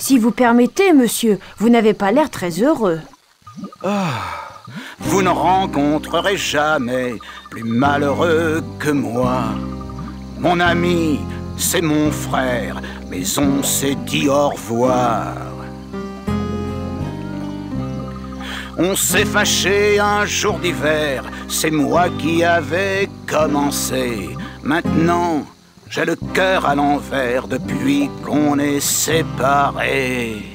Si vous permettez, monsieur, vous n'avez pas l'air très heureux. Vous ne rencontrerez jamais plus malheureux que moi. Mon ami, c'est mon frère, mais on s'est dit au revoir. On s'est fâché un jour d'hiver, c'est moi qui avais commencé. Maintenant, j'ai le cœur à l'envers depuis qu'on est séparés.